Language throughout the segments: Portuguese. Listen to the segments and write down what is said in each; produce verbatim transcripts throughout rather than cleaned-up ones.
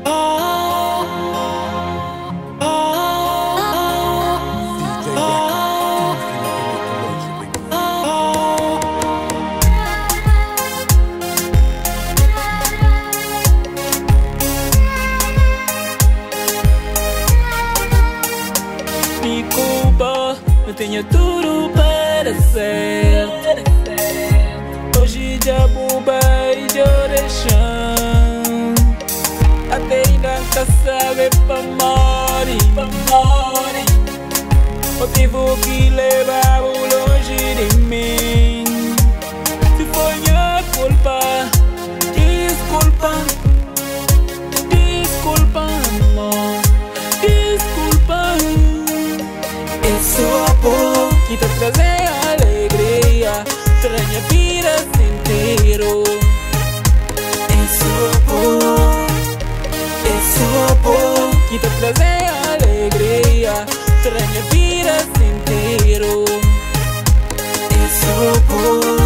Desculpa, eu tenho tudo para ser. Hoje já bobei de oração. Até ainda sabe pra morrer, pra morrer. Eu tive que levar longe de mim. Se foi minha culpa, desculpa, desculpa, amor, desculpa. É só amor que te traz alegria, estranha vida inteiro. É só amor, é só amor que te traz alegria, estranha vida inteiro. É só amor.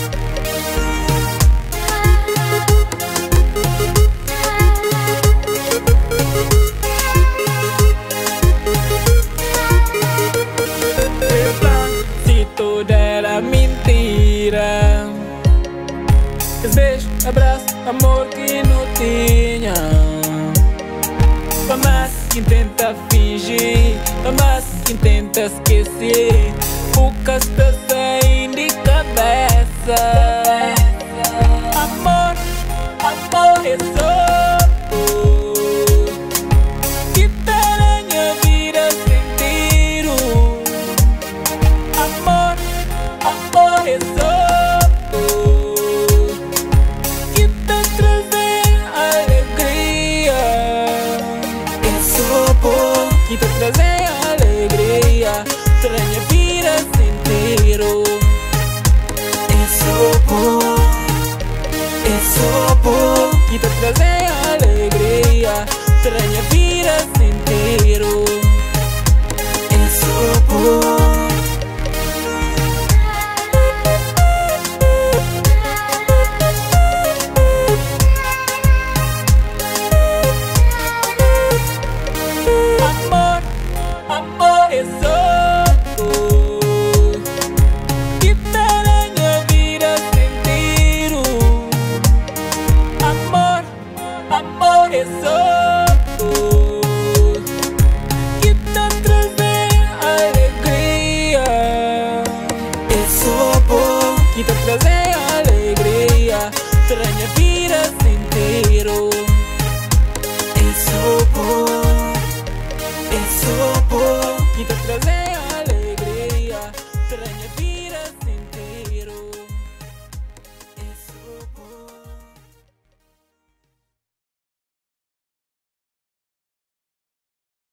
Mentira, beijo, abraço, amor que não tinha. Pra mais quem tenta fingir, pra mais quem tenta esquecer, poucas tá saindo de cabeça. Amor, amor é só amor que tá na minha vida sentido. Amor, amor é só amor que te traz alegria. É só amor que te traz alegria, estranha vida inteiro. É só amor, é só amor que te traz alegria, estranha vida inteiro. É só amor. Amor é só amor que tá na minha vida sentido. Amor, amor é só